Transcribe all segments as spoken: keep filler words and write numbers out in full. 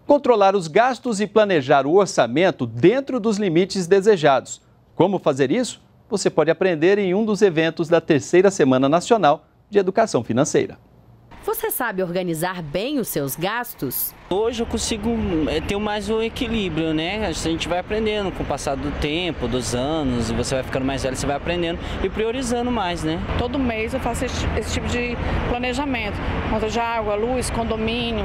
Controlar os gastos e planejar o orçamento dentro dos limites desejados. Como fazer isso? Você pode aprender em um dos eventos da terceira Semana Nacional de Educação Financeira. Você sabe organizar bem os seus gastos? Hoje eu consigo ter mais um equilíbrio, né? A gente vai aprendendo com o passar do tempo, dos anos, você vai ficando mais velho, você vai aprendendo e priorizando mais, né? Todo mês eu faço esse, esse tipo de planejamento. Conta de água, luz, condomínio,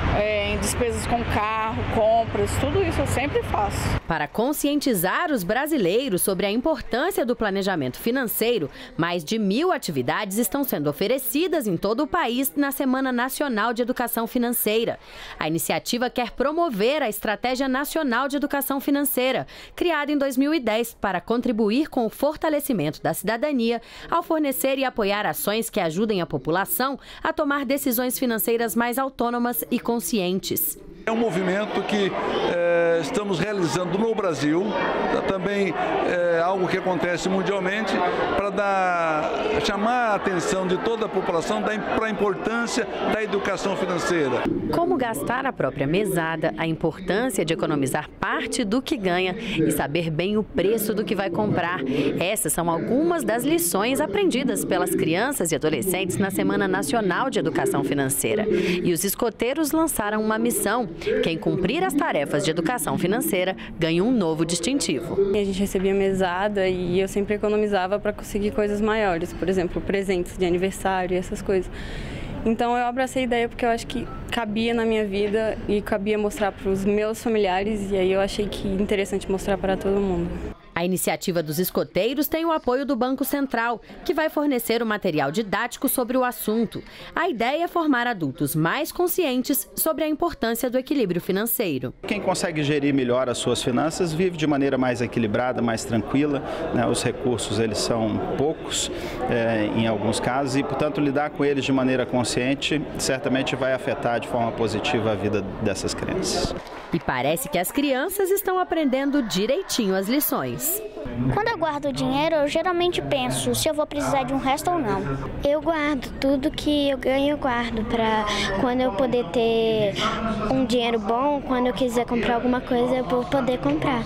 é, despesas com carro, compras, tudo isso eu sempre faço. Para conscientizar os brasileiros sobre a importância do planejamento financeiro, mais de mil atividades estão sendo oferecidas em todo o país na Semana Nacional de Educação Financeira. A iniciativa quer promover a Estratégia Nacional de Educação Financeira, criada em dois mil e dez para contribuir com o fortalecimento da cidadania ao fornecer e apoiar ações que ajudem a população a tomar decisões financeiras mais autônomas e conscientes. É um movimento que é, estamos realizando no Brasil, também é algo que acontece mundialmente, para dar, chamar a atenção de toda a população para a importância da educação financeira. Como gastar a própria mesada, a importância de economizar parte do que ganha e saber bem o preço do que vai comprar. Essas são algumas das lições aprendidas pelas crianças e adolescentes na Semana Nacional de Educação Financeira. E os escoteiros lançaram uma missão. Quem cumprir as tarefas de educação financeira ganha um novo distintivo. A gente recebia mesada e eu sempre economizava para conseguir coisas maiores, por exemplo, presentes de aniversário e essas coisas. Então eu abracei a ideia porque eu acho que cabia na minha vida e cabia mostrar para os meus familiares, e aí eu achei que interessante mostrar para todo mundo. A iniciativa dos escoteiros tem o apoio do Banco Central, que vai fornecer o material didático sobre o assunto. A ideia é formar adultos mais conscientes sobre a importância do equilíbrio financeiro. Quem consegue gerir melhor as suas finanças vive de maneira mais equilibrada, mais tranquila, né? Os recursos eles são poucos é, em alguns casos e, portanto, lidar com eles de maneira consciente certamente vai afetar de forma positiva a vida dessas crianças. E parece que as crianças estão aprendendo direitinho as lições. Quando eu guardo dinheiro, eu geralmente penso se eu vou precisar de um resto ou não. Eu guardo tudo que eu ganho, eu guardo para quando eu poder ter um dinheiro bom, quando eu quiser comprar alguma coisa, eu vou poder comprar.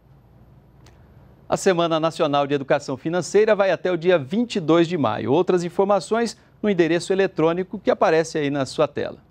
A Semana Nacional de Educação Financeira vai até o dia vinte e dois de maio. Outras informações no endereço eletrônico que aparece aí na sua tela.